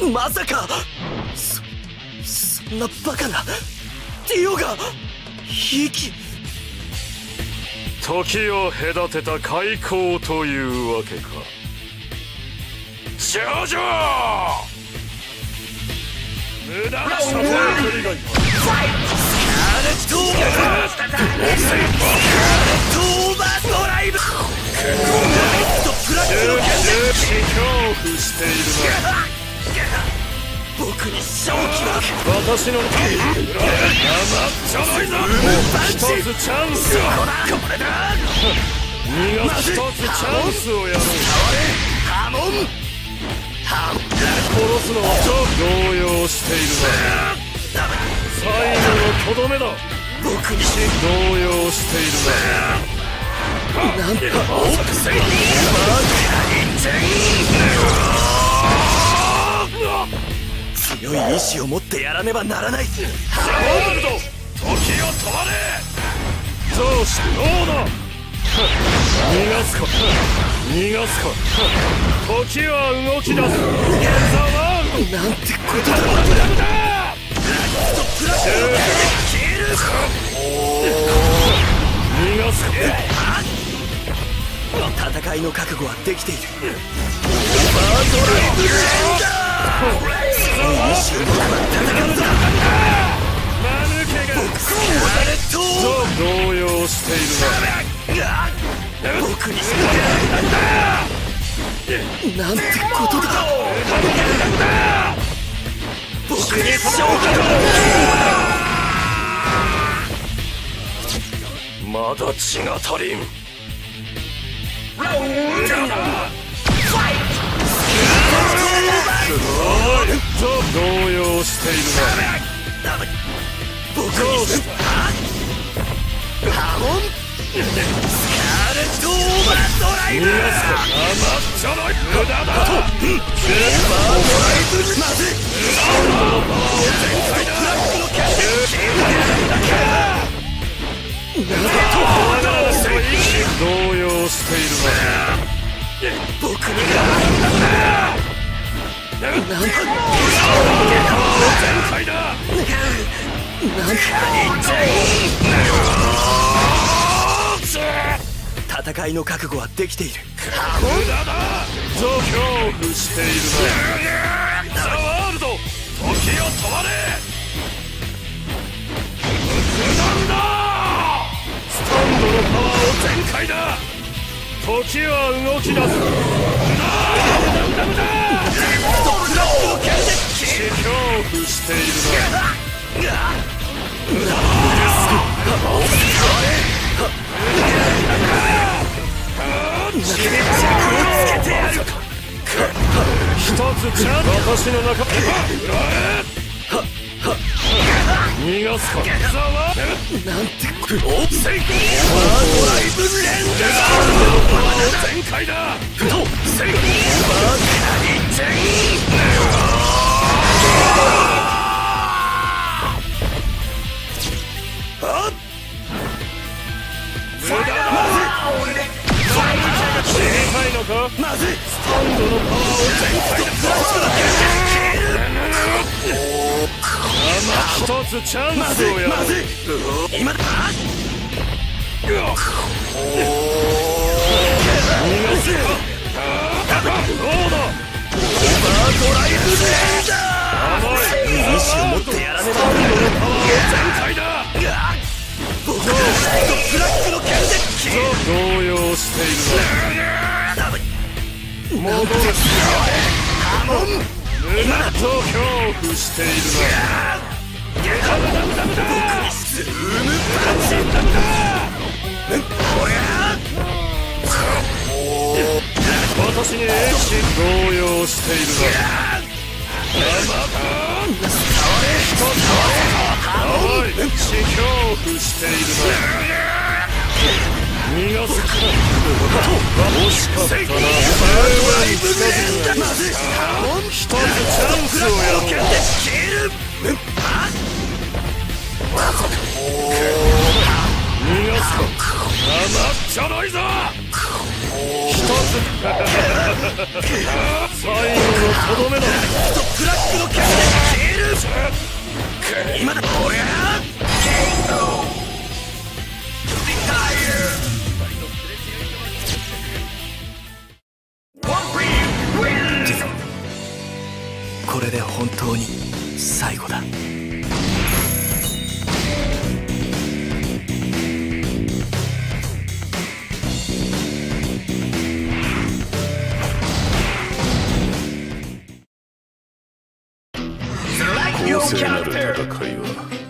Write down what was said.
まさかそんなバカなディオが生き時を隔てた開口というわけか。少女無駄なサポート以外はスカーレットオーバードライブ恐怖しているな。僕に勝機は私の生っちゃないぞ。もう一つチャンスをこれだ。逃がす一つチャンスをやろう。ハモン殺すのは動揺しているな。最後のとどめだ。僕に動揺しているな。なんか強い意志を持ってやらねばならない。ハモンド、時を止まれ。どうしてどうだ。逃がすか逃がすか。時は動き出す。なんてことだ。逃がすか。戦いの覚悟はできている。オーバードライブレンダー。強い意志を持てば戦うぞ。マヌケが動揺しているな。僕にしかなんてことだ。僕に勝機まだ血が足りん。動揺しているな。僕にハモンスカーレットオーバードライブ。甘っちょろい無駄だ。オーバードライブまずい。サウンドのパワーを全開だ。ブラックのキャッシュ動揺しているな。僕になんかパワーを全開だ。戦いの覚悟はできている。無駄だ。恐怖しているな。ザワールド、時を止まれ。無難だ。スタンドのパワーを全開だ。時は動き出す。無駄恐怖しているな。一つチャンス。私の中逃がすか。なんてクローセイコードライブレンダー。パワーを全開だ。セイコーバーまずい。スタンドのパワーを全開だ。一つチャンスをやろう。今だ。逃がすか。どうだ。オーバードライブレンダー。意志を持ってやらねば。スタンドのパワーを全開だ。僕のブラックの剣で動揺しているな。戻る。ハモン無駄と恐怖しているな。僕にスルームパンチだ。こりゃ私に動揺しているな。恐怖しているな。逃がすか。惜しかったな。一つチャンスをやろう。逃がすか。甘っちょろいぞ。 最後のとどめだ。 ブラックの剣で消える。今だ。おりゃこれで本当に最後だ。 公正なる戦いは